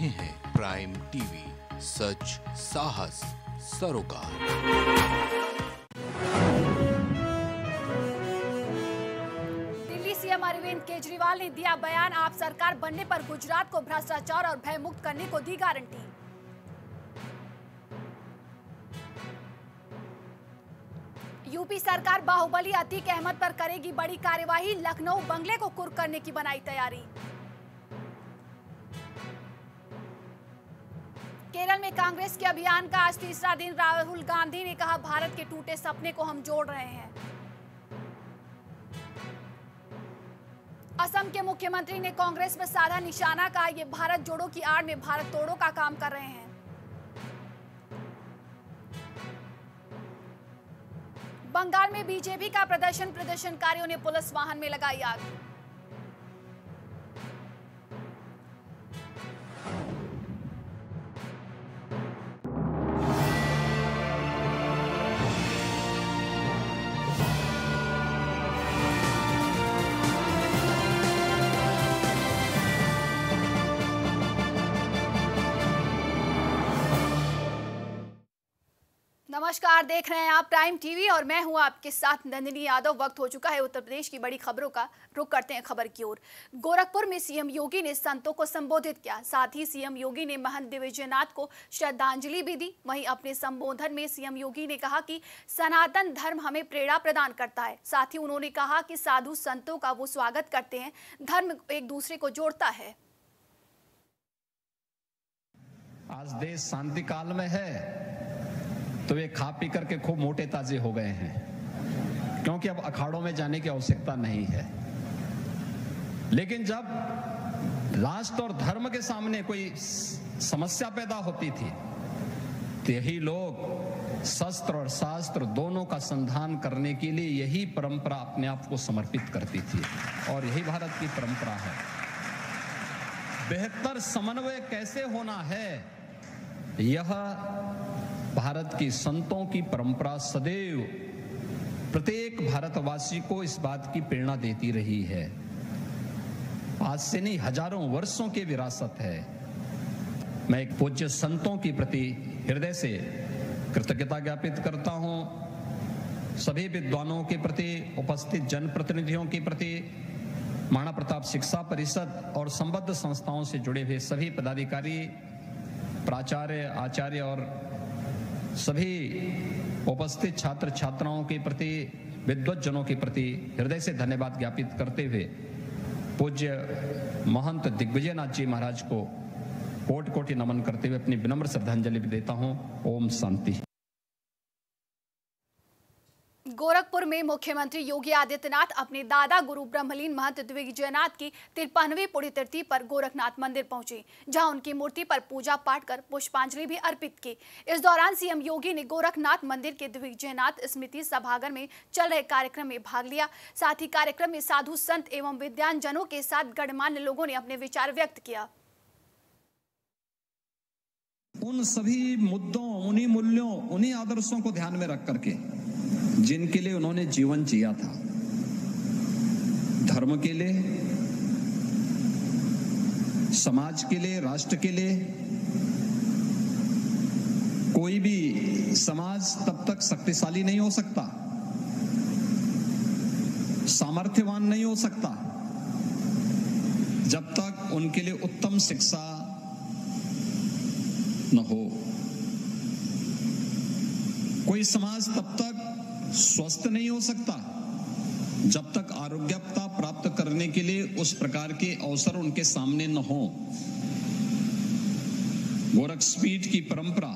रहे हैं prime TV, सच साहस सरोकार। दिल्ली सीएम अरविंद केजरीवाल ने दिया बयान, आप सरकार बनने पर गुजरात को भ्रष्टाचार और भय मुक्त करने को दी गारंटी। यूपी सरकार बाहुबली अतीक अहमद पर करेगी बड़ी कार्यवाही, लखनऊ बंगले को कुर्क करने की बनाई तैयारी। केरल में कांग्रेस के अभियान का आज तीसरा दिन, राहुल गांधी ने कहा भारत के टूटे सपने को हम जोड़ रहे हैं। असम के मुख्यमंत्री ने कांग्रेस पर साधा निशाना, कहा ये भारत जोड़ो की आड़ में भारत तोड़ो का काम कर रहे हैं। बंगाल में बीजेपी का प्रदर्शनकारियों ने पुलिस वाहन में लगाई आग। नमस्कार, देख रहे हैं आप प्राइम टीवी और मैं हूं आपके साथ नंदिनी यादव। वक्त हो चुका है उत्तर प्रदेश की बड़ी खबरों का। रुख करते हैं खबर की ओर। गोरखपुर में सीएम योगी ने संतों को संबोधित किया। साथ ही सीएम योगी ने महंत दिग्विजयनाथ को श्रद्धांजलि भी दी। वहीं अपने संबोधन में सीएम योगी ने कहा कि सनातन धर्म हमें प्रेरणा प्रदान करता है। साथ ही उन्होंने कहा कि साधु संतों का वो स्वागत करते हैं, धर्म एक दूसरे को जोड़ता है। आज देश शांति काल में है तो वे खा पी करके खूब मोटे ताजे हो गए हैं, क्योंकि अब अखाड़ों में जाने की आवश्यकता नहीं है। लेकिन जब राष्ट्र और धर्म के सामने कोई समस्या पैदा होती थी तो यही लोग शस्त्र और शास्त्र दोनों का संधान करने के लिए यही परंपरा अपने आप को समर्पित करती थी, और यही भारत की परंपरा है। बेहतर समन्वय कैसे होना है, यह भारत की संतों की परंपरा सदैव प्रत्येक भारतवासी को इस बात की प्रेरणा देती रही है। आज से नहीं, हजारों वर्षों की विरासत है। मैं एक पूज्य संतों के प्रति हृदय से कृतज्ञता ज्ञापित करता हूं। सभी विद्वानों के प्रति, उपस्थित जनप्रतिनिधियों के प्रति, महाराणा प्रताप शिक्षा परिषद और संबद्ध संस्थाओं से जुड़े हुए सभी पदाधिकारी, प्राचार्य, आचार्य और सभी उपस्थित छात्र छात्राओं के प्रति, विद्वज्जनों के प्रति हृदय से धन्यवाद ज्ञापित करते हुए पूज्य महंत दिग्विजयनाथ जी महाराज को कोटि कोटि नमन करते हुए अपनी विनम्र श्रद्धांजलि भी देता हूं। ओम शांति। गोरखपुर में मुख्यमंत्री योगी आदित्यनाथ अपने दादा गुरु ब्रह्मलीन महंत दिग्विजयनाथ की 53वीं पुण्यतिथि पर गोरखनाथ मंदिर पहुंचे, जहां उनकी मूर्ति पर पूजा पाठ कर पुष्पांजलि भी अर्पित की। इस दौरान सीएम योगी ने गोरखनाथ मंदिर के दिग्विजयनाथ स्मृति सभागार में चल रहे कार्यक्रम में भाग लिया। साथ ही कार्यक्रम में साधु संत एवं विद्वानजनों के साथ गणमान्य लोगों ने अपने विचार व्यक्त किया। उन सभी मुद्दों, उन्हीं मूल्यों, उन्हीं आदर्शों को ध्यान में रख करके जिनके लिए उन्होंने जीवन जिया था, धर्म के लिए, समाज के लिए, राष्ट्र के लिए। कोई भी समाज तब तक शक्तिशाली नहीं हो सकता, सामर्थ्यवान नहीं हो सकता, जब तक उनके लिए उत्तम शिक्षा न हो। कोई समाज तब तक स्वस्थ नहीं हो सकता जब तक आरोग्यता प्राप्त करने के लिए उस प्रकार के अवसर उनके सामने न हो। गोरखपीठ की परंपरा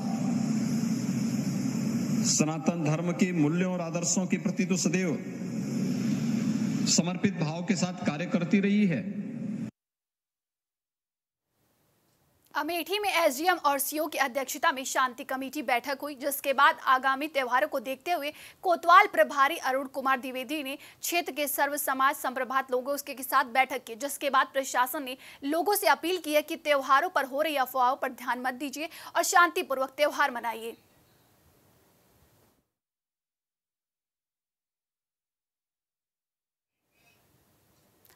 सनातन धर्म के मूल्यों और आदर्शों के प्रति तो सदैव समर्पित भाव के साथ कार्य करती रही है। अमेठी में एसडीएम और सीओ की अध्यक्षता में शांति कमेटी बैठक हुई, जिसके बाद आगामी त्योहारों को देखते हुए कोतवाल प्रभारी अरुण कुमार द्विवेदी ने क्षेत्र के सर्व समाज संप्रभात लोगों के साथ बैठक की, जिसके बाद प्रशासन ने लोगों से अपील की है कि त्योहारों पर हो रही अफवाहों पर ध्यान मत दीजिए और शांतिपूर्वक त्योहार मनाइए।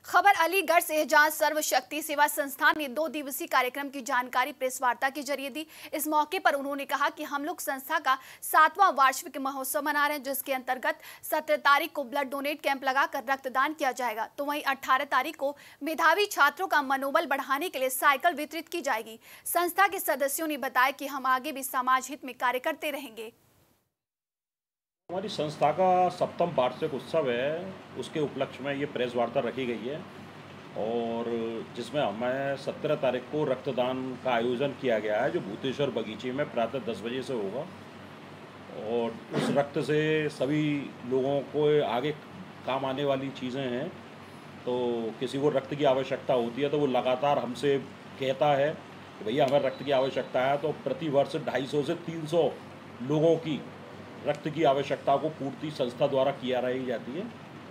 खबर अलीगढ़ से है, जहां सर्व शक्ति सेवा संस्थान ने 2 दिवसीय कार्यक्रम की जानकारी प्रेस वार्ता के जरिए दी। इस मौके पर उन्होंने कहा कि हम लोग संस्था का 7वां वार्षिक महोत्सव मना रहे हैं, जिसके अंतर्गत 17 तारीख को ब्लड डोनेट कैंप लगाकर रक्तदान किया जाएगा। तो वहीं 18 तारीख को मेधावी छात्रों का मनोबल बढ़ाने के लिए साइकिल वितरित की जाएगी। संस्था के सदस्यों ने बताया कि हम आगे भी समाज हित में कार्य करते रहेंगे। हमारी संस्था का 7वां वार्षिक उत्सव है, उसके उपलक्ष्य में ये प्रेस वार्ता रखी गई है और जिसमें हमें 17 तारीख को रक्तदान का आयोजन किया गया है, जो भूतेश्वर बगीचे में प्रातः 10 बजे से होगा। और उस रक्त से सभी लोगों को आगे काम आने वाली चीज़ें हैं। तो किसी को रक्त की आवश्यकता होती है तो वो लगातार हमसे कहता है कि भैया हमें रक्त की आवश्यकता है, तो प्रति वर्ष 250 से 300 लोगों की रक्त की आवश्यकता को पूर्ति संस्था द्वारा किया रही जाती है।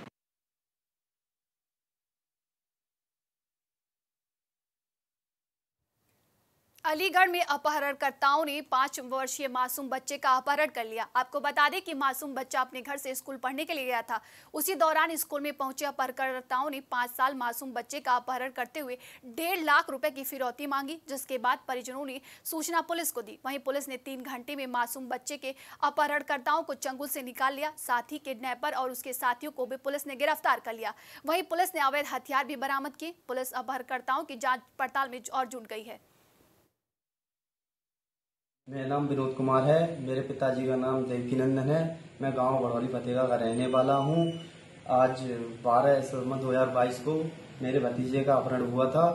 अलीगढ़ में अपहरणकर्ताओं ने 5 वर्षीय मासूम बच्चे का अपहरण कर लिया। आपको बता दें कि मासूम बच्चा अपने घर से स्कूल पढ़ने के लिए गया था। उसी दौरान स्कूल में पहुंचे अपहरणकर्ताओं ने 5 साल मासूम बच्चे का अपहरण करते हुए 1.5 लाख रुपए की फिरौती मांगी, जिसके बाद परिजनों ने सूचना पुलिस को दी। वहीं पुलिस ने 3 घंटे में मासूम बच्चे के अपहरणकर्ताओं को चंगुल से निकाल लिया। साथ ही किडनैपर और उसके साथियों को भी पुलिस ने गिरफ्तार कर लिया। वहीं पुलिस ने अवैध हथियार भी बरामद किए। पुलिस अपहरणकर्ताओं की जांच पड़ताल में और जुट गई है। मेरा नाम विनोद कुमार है। मेरे पिताजी का नाम देवकी नंदन है। मैं गांव बड़ौली फतेहगढ़ का रहने वाला हूं। आज 12/7/2022 को मेरे भतीजे का अपहरण हुआ था।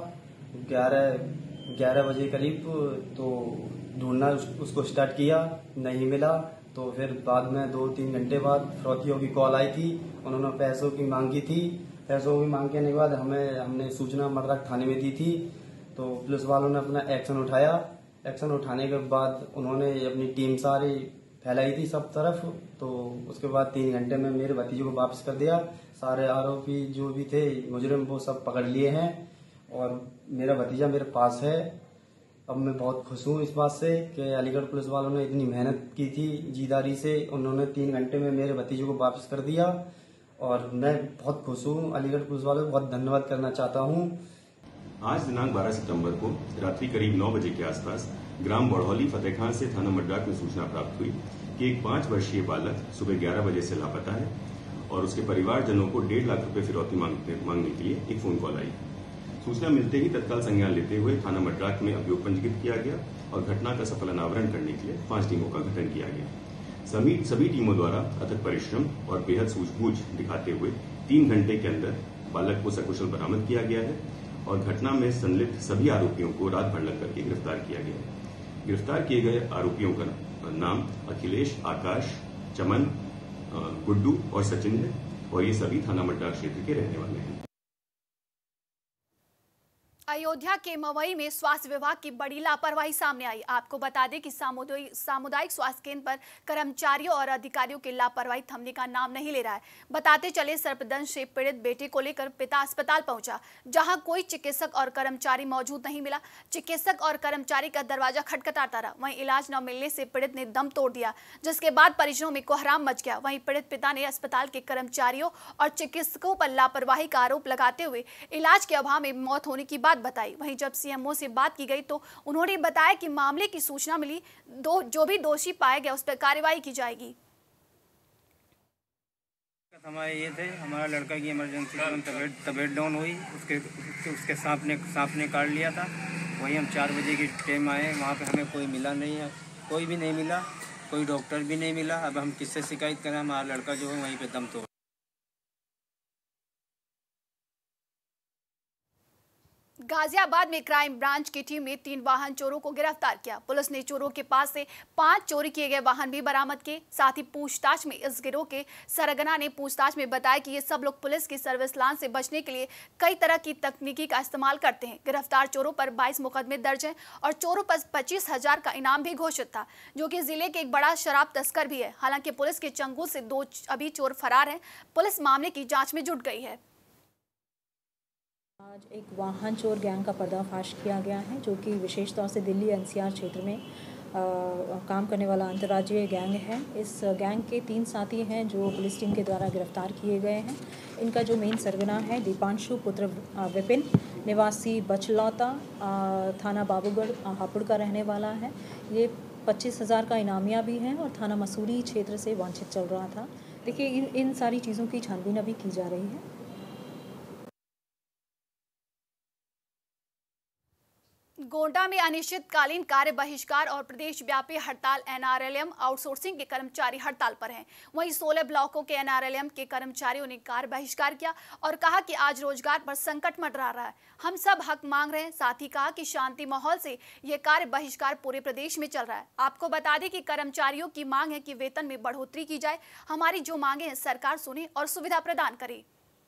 11 बजे करीब तो ढूंढना उसको स्टार्ट किया, नहीं मिला। तो फिर बाद में 2-3 घंटे बाद फिरौतियों की कॉल आई थी। उन्होंने पैसों की मांग की थी। पैसों की मांग करने के बाद हमने सूचना मर्रक थाने में दी थी। तो पुलिस वालों ने अपना एक्शन उठाया। एक्शन उठाने के बाद उन्होंने अपनी टीम सारी फैलाई थी सब तरफ। तो उसके बाद 3 घंटे में मेरे भतीजे को वापस कर दिया। सारे आरोपी जो भी थे मुजरिम वो सब पकड़ लिए हैं और मेरा भतीजा मेरे पास है। अब मैं बहुत खुश हूँ इस बात से कि अलीगढ़ पुलिस वालों ने इतनी मेहनत की थी जीदारी से। उन्होंने 3 घंटे में मेरे भतीजे को वापस कर दिया और मैं बहुत खुश हूँ। अलीगढ़ पुलिस वालों को बहुत धन्यवाद करना चाहता हूँ। आज दिनांक 12 सितंबर को रात्रि करीब 9 बजे के आसपास ग्राम बड़ौली फतेहखान से थाना मड्राक में सूचना प्राप्त हुई कि एक 5 वर्षीय बालक सुबह 11 बजे से लापता है और उसके परिवारजनों को 1.5 लाख रुपए फिरौती मांगने के लिए एक फोन कॉल आई। सूचना मिलते ही तत्काल संज्ञान लेते हुए थाना मड्राक में अभियोग पंजीकृत किया गया और घटना का सफल अनावरण करने के लिए 5 टीमों का गठन किया गया। सभी टीमों द्वारा अथक परिश्रम और बेहद सूझबूझ दिखाते हुए 3 घंटे के अंदर बालक को सकुशल बरामद किया गया है और घटना में संलिप्त सभी आरोपियों को रात भर लग करके गिरफ्तार किया गया है। गिरफ्तार किए गए आरोपियों का नाम अखिलेश, आकाश, चमन, गुड्डू और सचिन है और ये सभी थाना मड्राक क्षेत्र के रहने वाले हैं। अयोध्या के मवई में स्वास्थ्य विभाग की बड़ी लापरवाही सामने आई। आपको बता दें कि सामुदायिक स्वास्थ्य केंद्र पर कर्मचारियों और अधिकारियों की लापरवाही थमने का नाम नहीं ले रहा है। बताते चले सर्पदंश से पीड़ित बेटे को लेकर पिता अस्पताल पहुंचा, जहां कोई चिकित्सक और कर्मचारी मौजूद नहीं मिला। चिकित्सक और कर्मचारी का दरवाजा खटखटाता रहा। वहीं इलाज न मिलने से पीड़ित ने दम तोड़ दिया, जिसके बाद परिजनों में कोहराम मच गया। वहीं पीड़ित पिता ने अस्पताल के कर्मचारियों और चिकित्सकों पर लापरवाही का आरोप लगाते हुए इलाज के अभाव में मौत होने की बात बताई। वहीं जब सीएमओ से बात की गई तो उन्होंने बताया कि मामले की सूचना मिली, जो भी दोषी पाया गया उस पर कार्रवाई की जाएगी। हमारे ये थे, हमारा लड़का की इमरजेंसी में तबीयत डाउन हुई, उसके सांप ने काट लिया था। वहीं हम 4 बजे की टाइम आए, वहाँ पे हमें कोई मिला नहीं है, कोई भी नहीं मिला, कोई डॉक्टर भी नहीं मिला। अब हम किससे शिकायत करें? हमारा लड़का जो है वहीं पे दम तोड़। गाजियाबाद में क्राइम ब्रांच की टीम ने 3 वाहन चोरों को गिरफ्तार किया। पुलिस ने चोरों के पास से 5 चोरी किए गए वाहन भी बरामद किए। साथ ही पूछताछ में इस गिरोह के सरगना ने पूछताछ में बताया कि ये सब लोग पुलिस की सर्विस लाइन से बचने के लिए कई तरह की तकनीकी का इस्तेमाल करते हैं। गिरफ्तार चोरों पर 22 मुकदमे दर्ज हैं और चोरों पर 25,000 का इनाम भी घोषित था, जो कि जिले के एक बड़ा शराब तस्कर भी है। हालांकि पुलिस के चंगुल से 2 अभी चोर फरार हैं। पुलिस मामले की जाँच में जुट गई है। आज एक वाहन चोर गैंग का पर्दाफाश किया गया है, जो कि विशेष तौर से दिल्ली एनसीआर क्षेत्र में काम करने वाला अंतर्राज्यीय गैंग है। इस गैंग के 3 साथी हैं जो पुलिस टीम के द्वारा गिरफ्तार किए गए हैं। इनका जो मेन सरगना है दीपांशु पुत्र विपिन, निवासी बचलौता, थाना बाबूगढ़ हापुड़ का रहने वाला है। ये 25,000 का इनामिया भी है और थाना मसूरी क्षेत्र से वांछित चल रहा था। देखिए इन सारी चीज़ों की छानबीन अभी की जा रही है। गोंडा में अनिश्चितकालीन कार्य बहिष्कार और प्रदेश व्यापी हड़ताल। एनआरएलएम आउटसोर्सिंग के कर्मचारी हड़ताल पर हैं। वहीं 16 ब्लॉकों के एनआरएलएम के कर्मचारियों ने कार्य बहिष्कार किया और कहा कि आज रोजगार पर संकट मंडरा रहा है, हम सब हक मांग रहे हैं। साथ ही कहा कि शांति माहौल से ये कार्य बहिष्कार पूरे प्रदेश में चल रहा है। आपको बता दें कि कर्मचारियों की मांग है कि वेतन में बढ़ोतरी की जाए। हमारी जो मांगे हैं सरकार सुने और सुविधा प्रदान करे।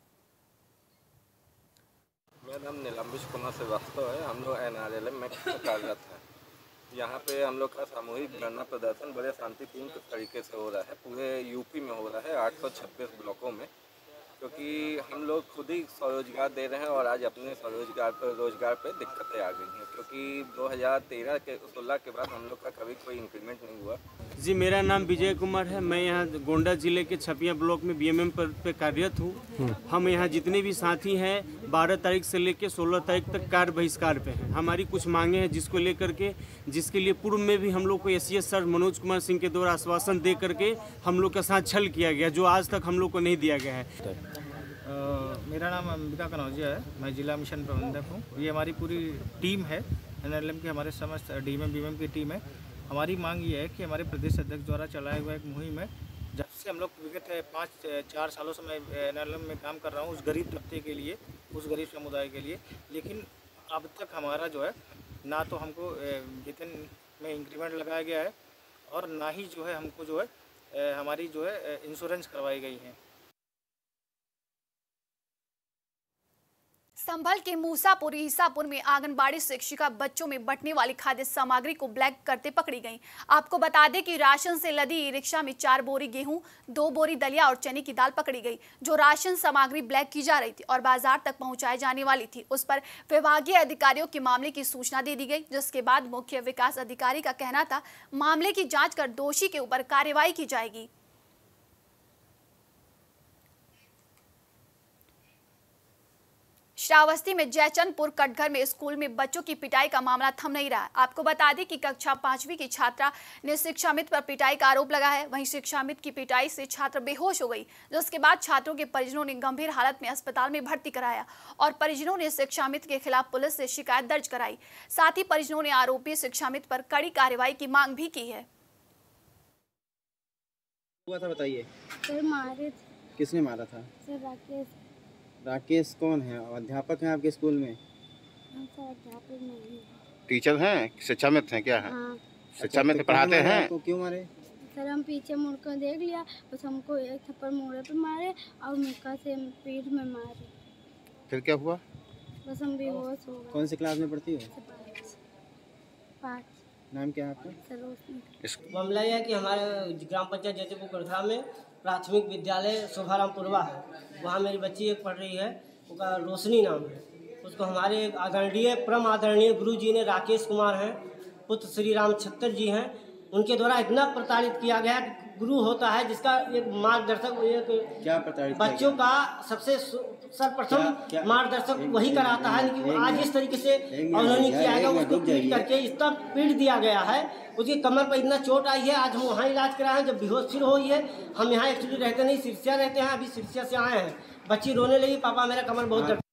मेरा नाम नीलम्बिश कुमार श्रीवास्तव है। हम लोग एनआरएलएम में कार्यरत हैं। यहाँ पे हम लोग का सामूहिक धरना प्रदर्शन बड़े शांतिपूर्ण तरीके से हो रहा है। पूरे यूपी में हो रहा है, 826 ब्लॉकों में, क्योंकि हम लोग खुद ही स्वरोजगार दे रहे हैं और आज अपने रोजगार पे दिक्कतें आ गई हैं, क्योंकि 2013-16 के बाद हम लोग का कभी कोई इंक्रीमेंट नहीं हुआ। जी, मेरा नाम विजय कुमार है। मैं यहाँ गोंडा जिले के छपिया ब्लॉक में बीएमएम पे कार्यरत हूँ। हम यहाँ जितने भी साथी हैं 12 तारीख से लेकर 16 तारीख तक कार्य बहिष्कार पे हैं। हमारी कुछ मांगे हैं जिसके लिए पूर्व में भी हम लोग को एसीएस सर मनोज कुमार सिंह के द्वारा आश्वासन दे करके हम लोग के साथ छल किया गया, जो आज तक हम लोग को नहीं दिया गया है। मेरा नाम अंबिका कनौजिया है। मैं जिला मिशन प्रबंधक हूँ। ये हमारी पूरी टीम है एनआरएलएम की, हमारे समस्त डीएमएम बीएमएम की टीम है। हमारी मांग ये है कि हमारे प्रदेश अध्यक्ष द्वारा चलाया हुआ एक मुहिम है, जब से हम लोग विगत 5-4 सालों से मैं एनआरएलएम में काम कर रहा हूँ उस गरीब तबके के लिए, उस गरीब समुदाय के लिए, लेकिन अब तक हमारा जो है ना तो हमको वेतन में इंक्रीमेंट लगाया गया है और ना ही जो है हमको जो है हमारी जो है इंश्योरेंस करवाई गई है। संभल के मूसापुर ईसापुर में आंगनबाड़ी शिक्षिका बच्चों में बंटने वाली खाद्य सामग्री को ब्लैक करते पकड़ी गई। आपको बता दें कि राशन से लदी ई रिक्शा में 4 बोरी गेहूं, 2 बोरी दलिया और चने की दाल पकड़ी गई, जो राशन सामग्री ब्लैक की जा रही थी और बाजार तक पहुंचाई जाने वाली थी। उस पर विभागीय अधिकारियों के मामले की सूचना दे दी गई, जिसके बाद मुख्य विकास अधिकारी का कहना था मामले की जाँच कर दोषी के ऊपर कार्रवाई की जाएगी। श्रावस्ती में जयचंदपुर कटघर में स्कूल में बच्चों की पिटाई का मामला थम नहीं रहा। आपको बता दें कि कक्षा 5वीं की छात्रा ने शिक्षा मित्र पर पिटाई का आरोप लगाया है। वहीं शिक्षा मित्र की पिटाई से छात्र बेहोश हो गई, जिसके बाद छात्रों के परिजनों ने गंभीर हालत में अस्पताल में भर्ती कराया और परिजनों ने शिक्षा मित्र के खिलाफ पुलिस से शिकायत दर्ज कराई। साथ ही परिजनों ने आरोपी शिक्षा मित्र पर कड़ी कार्रवाई की मांग भी की है। हुआ था बताइए। सर मारे थे। किसने मारा था? सर राकेश कौन है? अध्यापक हैं आपके स्कूल में? सर अध्यापक नहीं है। टीचर हैं? शिक्षा मित्र हैं क्या है? हाँ। शिक्षा मित्र पढ़ाते हैं? तो क्यों मारे? सर हम पीछे मुड़कर देख लिया, बस हमको एक थप्पड़ मोड़े पे मारे और मुक्का से पीठ में मारे। फिर क्या हुआ? बस हम बेहोश हो गए। कौन सी क्लास में पढ़ती हो? 5। नाम क्या है आपका? सरोज। मामला यह है कि हमारे ग्राम पंचायत जैसेपुर कटघरा में प्राथमिक विद्यालय शोभारामपुरवा है, वहाँ मेरी बच्ची एक पढ़ रही है, उसका रोशनी नाम है। उसको हमारे आदरणीय परम आदरणीय गुरु जी ने, राकेश कुमार हैं, पुत्र श्री राम छत्तर जी हैं, उनके द्वारा इतना प्रताड़ित किया गया। गुरु होता है जिसका एक मार्गदर्शक, क्या प्रताड़ित बच्चों का सबसे सर्वप्रथम मार्गदर्शक वही कराता है, लेकिन आज इस तरीके से उन्होंने किया गया, उसको पीट करके इतना पीट दिया गया है, उसकी कमर पर इतना चोट आई है। आज हम वहाँ इलाज कराए हैं, जब बेहोश फिर हुई है। हम यहाँ एक्चुअली रहते नहीं, सिरसिया रहते हैं, अभी सिरसिया से आए हैं। बच्ची रोने लगी, पापा मेरा कमर बहुत दर्द।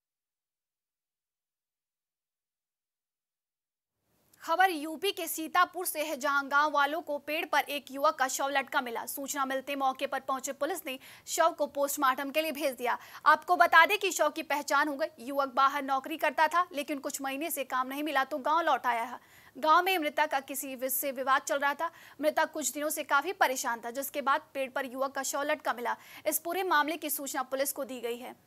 खबर यूपी के सीतापुर से है, जहां गांव वालों को पेड़ पर एक युवक का शव लटका मिला। सूचना मिलते मौके पर पहुंचे पुलिस ने शव को पोस्टमार्टम के लिए भेज दिया। आपको बता दें कि शव की पहचान हो गई। युवक बाहर नौकरी करता था, लेकिन कुछ महीने से काम नहीं मिला तो गांव लौट आया है। गांव में मृतक का किसी से विवाद चल रहा था। मृतक कुछ दिनों से काफी परेशान था, जिसके बाद पेड़ पर युवक का शव लटका मिला। इस पूरे मामले की सूचना पुलिस को दी गई है।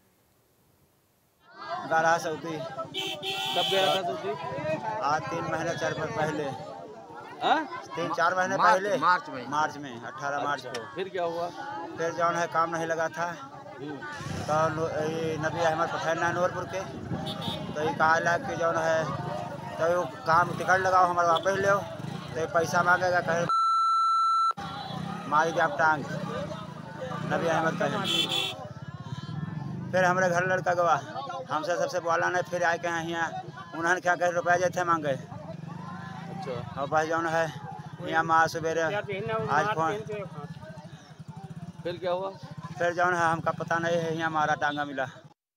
सऊदी कब गया था सऊदी? आज 3 महीने 4 महीने पहले। 3-4 महीने पहले मार्च में 18 मार्च को। फिर क्या हुआ? फिर जो है काम नहीं लगा था, तो नबी अहमद पटेल है नूरपुर के, तो ये कहा कि जो है तो काम टिकट लगाओ हमारे वापस ले तो पैसा मांगेगा, कहे मार दिया आप टांग, नबी अहमद कहे। फिर हमारे घर लड़का गवा हमसे सबसे बोला नहीं, फिर आए कहे यहाँ उन्होंने क्या कहे रुपया जैसे मांगे। अच्छा। और बस जौन है यहाँ माँ सवेरे आज फोन, फिर क्या हुआ? फिर जौन है हमका पता नहीं है, यहाँ मारा टांगा मिला।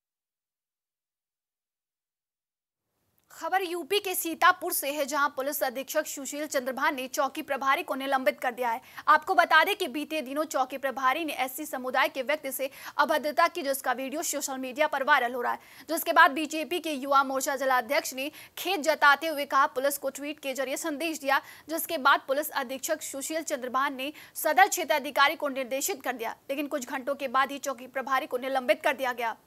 खबर यूपी के सीतापुर से है, जहां पुलिस अधीक्षक सुशील चंद्रभान ने चौकी प्रभारी को निलंबित कर दिया है। आपको बता दें कि बीते दिनों चौकी प्रभारी ने एससी समुदाय के व्यक्ति से अभद्रता की, जिसका वीडियो सोशल मीडिया पर वायरल हो रहा है। जिसके बाद बीजेपी के युवा मोर्चा जिलाध्यक्ष ने खेद जताते हुए कहा पुलिस को ट्वीट के जरिए संदेश दिया, जिसके बाद पुलिस अधीक्षक सुशील चंद्रभान ने सदर क्षेत्र अधिकारी को निर्देशित कर दिया। लेकिन कुछ घंटों के बाद ही चौकी प्रभारी को निलंबित कर दिया गया।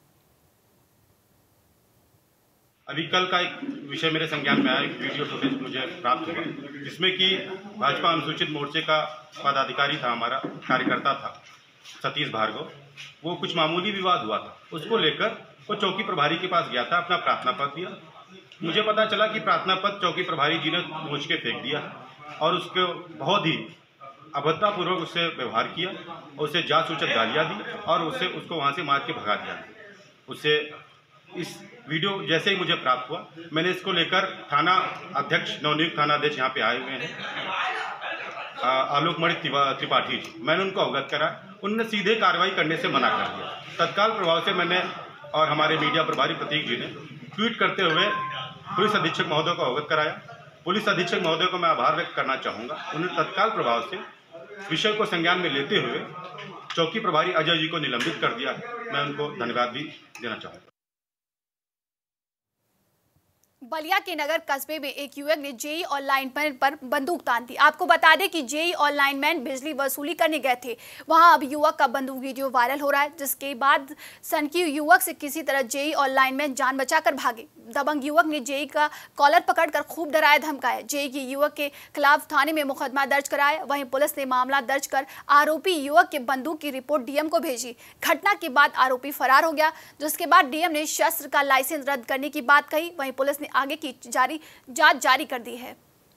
अभी कल का एक विषय मेरे संज्ञान में आया, एक वीडियो फुटेज मुझे प्राप्त हुआ, जिसमें कि भाजपा अनुसूचित मोर्चे का पदाधिकारी था, हमारा कार्यकर्ता था सतीश भार्गव। वो कुछ मामूली विवाद हुआ था, उसको लेकर वो चौकी प्रभारी के पास गया था, अपना प्रार्थना पत्र दिया। मुझे पता चला कि प्रार्थना पत्र चौकी प्रभारी जी ने नोच के फेंक दिया और उसको बहुत ही अभद्रतापूर्वक उससे व्यवहार किया और उसे जात सूचक गालियाँ दी और उसको वहाँ से मार के भगा दिया। उससे इस वीडियो जैसे ही मुझे प्राप्त हुआ, मैंने इसको लेकर थाना अध्यक्ष, नवनियुक्त थाना अध्यक्ष यहाँ पे आए हुए हैं, आलोक मणि त्रिपाठी जी, मैंने उनको अवगत करा। उन्होंने सीधे कार्रवाई करने से मना कर दिया। तत्काल प्रभाव से मैंने और हमारे मीडिया प्रभारी प्रतीक जी ने ट्वीट करते हुए पुलिस अधीक्षक महोदय को अवगत कराया। पुलिस अधीक्षक महोदय को मैं आभार व्यक्त करना चाहूँगा, उन्होंने तत्काल प्रभाव से विषय को संज्ञान में लेते हुए चौकी प्रभारी अजय जी को निलंबित कर दिया है। मैं उनको धन्यवाद भी देना चाहूँगा। बलिया के नगर कस्बे में एक युवक ने जेई और लाइनमैन पर बंदूक तान दी। आपको बता दें कि जेई और लाइनमैन बिजली वसूली करने गए थे। वहां अब युवक का बंदूक वीडियो वायरल हो रहा है, जिसके बाद सनकी युवक से किसी तरह जेई और लाइनमैन जान बचाकर भागे। दबंग युवक ने जेई का कॉलर पकड़कर खूब डराया धमकाया। जेई की युवक के खिलाफ थाने में मुकदमा दर्ज कराया। वहीं पुलिस ने मामला दर्ज कर आरोपी युवक के बंदूक की रिपोर्ट डीएम को भेजी। घटना के बाद आरोपी फरार हो गया, जिसके बाद डीएम ने शस्त्र का लाइसेंस रद्द करने की बात कही। वहीं पुलिस ने आगे की जांच जारी कर दी है।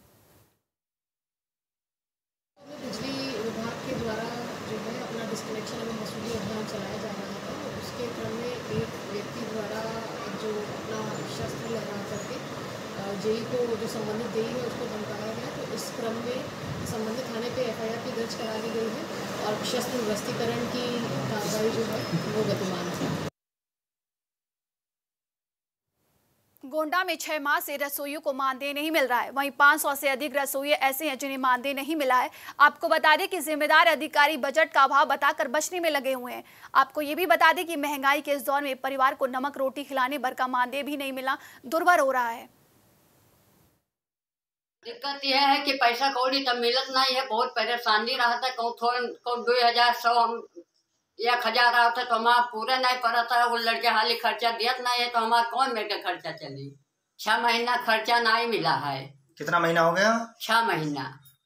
बिजली विभाग के द्वारा जो है अपना डिस्कनेक्शन एवं वसूली अभियान चलाया जा रहा था, तो उसके क्रम में एक व्यक्ति द्वारा जो अपना शस्त्र लगा करके जेई को, जो संबंधित जेई है, उसको धमकाया गया। तो इस क्रम में संबंधित थाने पे एफआईआर भी दर्ज करा दी गई है और शस्त्र ध्वस्तीकरण की कार्रवाई जो है वो गतिमान है। गोंडा में 6 माह से रसोइयों को मानदेय नहीं मिल रहा है। वहीं 500 से अधिक रसोई ऐसे हैं जिन्हें मानदेय नहीं मिला है। आपको बता दें कि जिम्मेदार अधिकारी बजट का अभाव बताकर बचने में लगे हुए हैं। आपको ये भी बता दें कि महंगाई के इस दौर में परिवार को नमक रोटी खिलाने भर का मानदेय भी नहीं मिलना दुर्भर हो रहा है। दिक्कत यह है कि पैसा कौड़ी तब मिलत नहीं है, बहुत परेशानी रहता है। कौन 2000 1000 आवता तो हमारा पूरा नहीं पड़ता है। वो लड़के हाली खर्चा दियत नहीं है तो हमारा कौन मेरे खर्चा चली। 6 महीना खर्चा नहीं मिला है। कितना महीना हो गया? 6 महीना।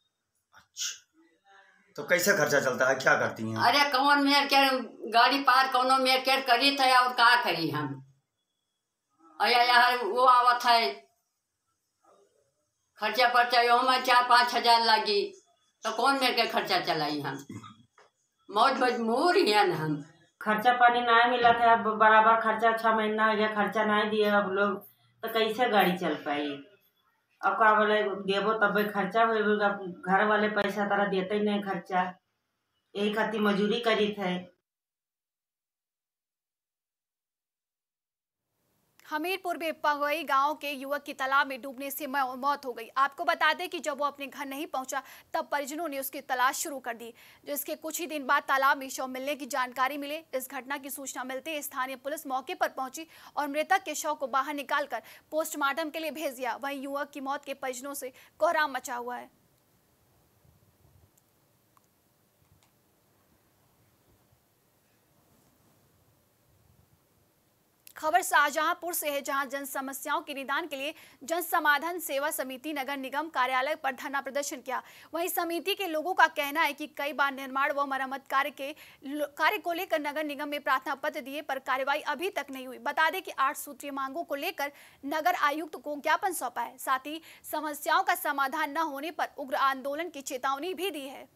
अच्छा, तो कैसे खर्चा चलता है, क्या करती हैं? अरे कौन मेर के गाड़ी पार कौनो मेर के करी थे और का करी हम। अया यार वो आवत है खर्चा पर्चा यो में 4-5 हजार लगी तो कौन मेरे के खर्चा चलाई हम। मौज मजबूर हैं हम। खर्चा पानी नहीं मिला था, अब बराबर खर्चा 6 महीना हो गया, खर्चा नहीं दिए अब लोग, तो कैसे गाड़ी चल पाई। अब का बोले देवो तब खर्चा होगा, घर वाले पैसा तारा देते ही नहीं खर्चा, यही खातिर मजूरी करी थे। हमीरपुर में पगई गांव के युवक की तालाब में डूबने से मौत हो गई। आपको बता दें कि जब वो अपने घर नहीं पहुंचा तब परिजनों ने उसकी तलाश शुरू कर दी, जिसके कुछ ही दिन बाद तालाब में शव मिलने की जानकारी मिले। इस घटना की सूचना मिलते ही स्थानीय पुलिस मौके पर पहुंची और मृतक के शव को बाहर निकालकर पोस्टमार्टम के लिए भेज दिया। वहीं युवक की मौत के परिजनों से कोहराम मचा हुआ है। खबर शाहजहांपुर से है, जहां जन समस्याओं के निदान के लिए जन समाधान सेवा समिति नगर निगम कार्यालय पर धरना प्रदर्शन किया। वहीं समिति के लोगों का कहना है कि कई बार निर्माण व मरम्मत कार्य को लेकर नगर निगम में प्रार्थना पत्र दिए पर कार्रवाई अभी तक नहीं हुई। बता दें कि 8 सूत्रीय मांगों को लेकर नगर आयुक्त को ज्ञापन सौंपा है। साथ ही समस्याओं का समाधान न होने पर उग्र आंदोलन की चेतावनी भी दी है।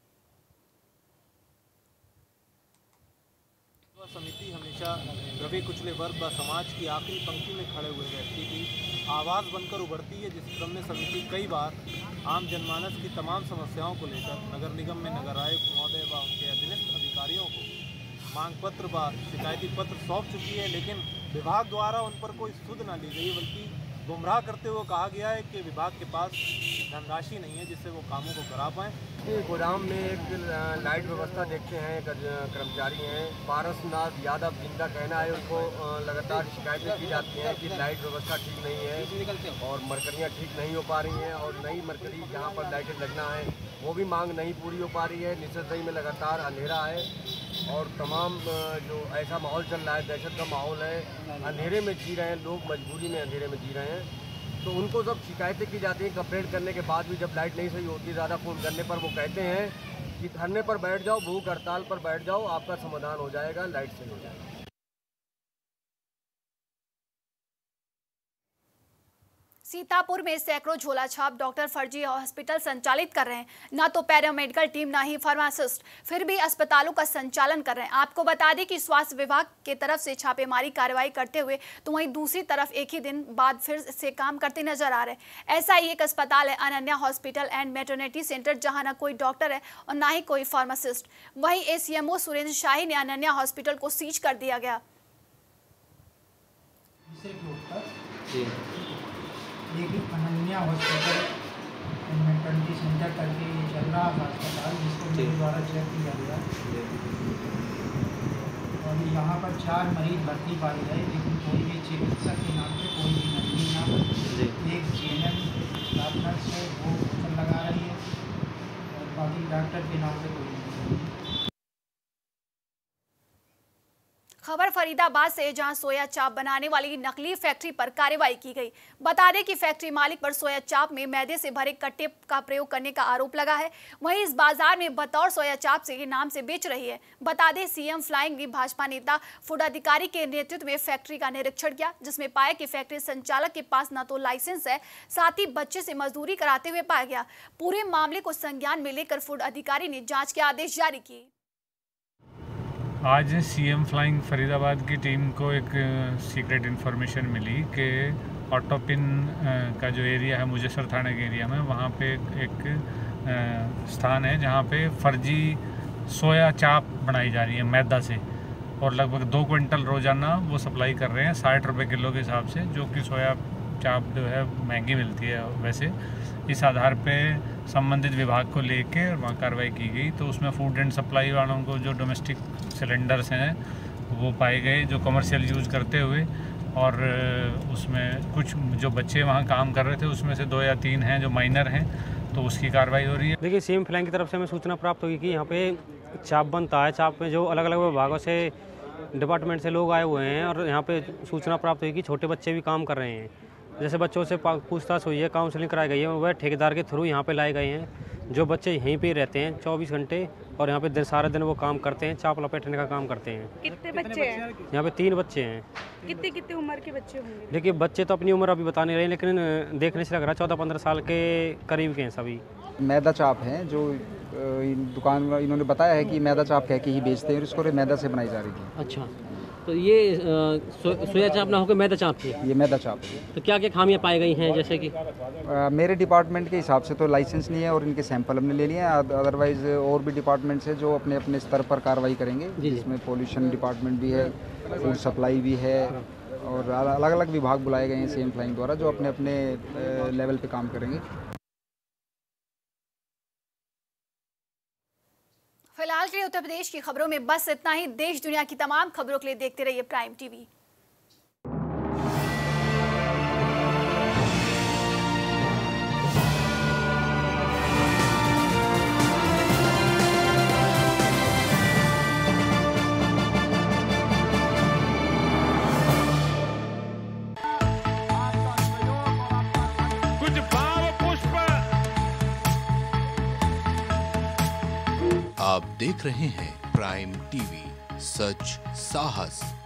समिति हमेशा दबे कुचले वर्ग व समाज की आखिरी पंक्ति में खड़े हुए व्यक्ति की आवाज़ बनकर उभरती है, जिस क्रम में समिति कई बार आम जनमानस की तमाम समस्याओं को लेकर नगर निगम में नगर आयुक्त महोदय व उनके अधीनस्थ अधिकारियों को मांग पत्र व शिकायती पत्र सौंप चुकी है, लेकिन विभाग द्वारा उन पर कोई सुध न ली गई, बल्कि गुमराह करते हुए कहा गया है कि विभाग के पास धनराशि नहीं है जिससे वो कामों को करा पाएँ। गोदाम में एक लाइट व्यवस्था देखते हैं, कर्मचारी हैं पारसनाथ यादव, जिनका कहना है उनको लगातार शिकायतें की जाती हैं कि लाइट व्यवस्था ठीक नहीं है और मरकरियाँ ठीक नहीं हो पा रही हैं, और नई मरकरी जहाँ पर लाइटें लगना है वो भी मांग नहीं पूरी हो पा रही है। निसरदई में लगातार अंधेरा है और तमाम जो ऐसा माहौल चल रहा है, दहशत का माहौल है, अंधेरे में जी रहे हैं लोग, मजबूरी में अंधेरे में जी रहे हैं। तो उनको सब शिकायतें की जाती हैं, कंप्लेंट करने के बाद भी जब लाइट नहीं सही होती, ज़्यादा फ़ोन करने पर वो कहते हैं कि धरने पर बैठ जाओ, भूख हड़ताल पर बैठ जाओ, आपका समाधान हो जाएगा, लाइट सही हो जाएगा। सीतापुर में सैकड़ों झोला छाप डॉक्टर फर्जी हॉस्पिटल संचालित कर रहे हैं, ना तो पैरामेडिकल टीम ना ही फार्मासिस्ट, फिर भी अस्पतालों का संचालन कर रहे हैं। आपको बता दें कि स्वास्थ्य विभाग की तरफ से छापेमारी कार्रवाई करते हुए तो वहीं दूसरी तरफ एक ही दिन बाद फिर से काम करते नजर आ रहे हैं। ऐसा ही एक अस्पताल है Ananya hospital and maternity centre, जहां ना कोई डॉक्टर है और ना ही कोई फार्मासिस्ट। वहीं एसीएमओ सुरेंद्र शाही ने अनन्या हॉस्पिटल को सीज कर दिया गया। एक Ananya hospital and maternity centre करके ये चल रहा था अस्पताल, जिसको मेरे द्वारा चेक किया गया और यहाँ पर 4 मरीज भर्ती पाए गए, लेकिन कोई भी चिकित्सक के नाम पे कोई भी नर्सिंग नाम, एक जीएनएम डॉक्टर है वो ऊपर लगा रही है और बाकी डॉक्टर के नाम पे कोई नहीं। खबर फरीदाबाद से, जहां सोया चाप बनाने वाली नकली फैक्ट्री पर कार्रवाई की गई। बता दें कि फैक्ट्री मालिक पर सोया चाप में मैदे से भरे कट्टे का प्रयोग करने का आरोप लगा है। वहीं इस बाजार में बतौर सोया चाप के नाम से बेच रही है। बता दें सीएम फ्लाइंग ने भाजपा नेता फूड अधिकारी के नेतृत्व में फैक्ट्री का निरीक्षण किया, जिसमें पाया कि फैक्ट्री संचालक के पास न तो लाइसेंस है, साथ ही बच्चे से मजदूरी कराते हुए पाया गया। पूरे मामले को संज्ञान में लेकर फूड अधिकारी ने जाँच के आदेश जारी किए। आज सीएम फ्लाइंग फरीदाबाद की टीम को एक सीक्रेट इन्फॉर्मेशन मिली कि ऑटोपिन का जो एरिया है मुजस्सर थाने के एरिया में, वहाँ पे एक स्थान है जहाँ पे फर्जी सोया चाप बनाई जा रही है मैदा से, और लगभग 2 क्विंटल रोज़ाना वो सप्लाई कर रहे हैं 60 रुपये किलो के हिसाब से, जो कि सोया चाप जो है महंगी मिलती है वैसे। इस आधार पे संबंधित विभाग को लेके वहाँ कार्रवाई की गई, तो उसमें फूड एंड सप्लाई वालों को जो डोमेस्टिक सिलेंडर्स हैं वो पाए गए जो कमर्शियल यूज़ करते हुए, और उसमें कुछ जो बच्चे वहाँ काम कर रहे थे उसमें से 2 या 3 हैं जो माइनर हैं, तो उसकी कार्रवाई हो रही है। देखिए सीएम फ्लाइंग की तरफ से हमें सूचना प्राप्त हुई कि यहाँ पे चाप बनता है, चाप में जो अलग अलग विभागों से डिपार्टमेंट से लोग आए हुए हैं, और यहाँ पे सूचना प्राप्त हुई कि छोटे बच्चे भी काम कर रहे हैं। जैसे बच्चों से पूछताछ हुई है, काउंसलिंग कराई गई है, वह ठेकेदार के थ्रू यहाँ पे लाए गए हैं। जो बच्चे यहीं पे रहते हैं 24 घंटे, और यहाँ पे सारा दिन वो काम करते हैं, चाप लपेटने का काम करते हैं। कितने बच्चे हैं? यहाँ पे 3 बच्चे हैं। कितने कितने उम्र के बच्चे होंगे? देखिए बच्चे तो अपनी उम्र अभी बता नहीं रहे, लेकिन देखने से लग रहा है 14-15 साल के करीब के हैं सभी। मैदा चाप है जो दुकान इन्होंने बताया है कि मैदा चाप कह के ही बेचते हैं, और इसको मैदा से बनाई जा रही थी। अच्छा, तो ये सोया चाप ना होकर मैदा चाप थी? ये मैदा चाप है। तो क्या क्या खामियां पाई गई हैं? जैसे कि मेरे डिपार्टमेंट के हिसाब से तो लाइसेंस नहीं है और इनके सैंपल हमने ले लिए हैं। अदरवाइज और भी डिपार्टमेंट्स है जो अपने अपने स्तर पर कार्रवाई करेंगे, जिसमें पोल्यूशन डिपार्टमेंट भी है, फूड सप्लाई भी है, और अलग अलग विभाग बुलाए गए हैं सीएम फ्लाइंग द्वारा जो अपने अपने लेवल पे काम करेंगे। फिलहाल के लिए उत्तर प्रदेश की खबरों में बस इतना ही। देश दुनिया की तमाम खबरों के लिए देखते रहिए प्राइम टीवी। आप देख रहे हैं प्राइम टीवी, सच साहस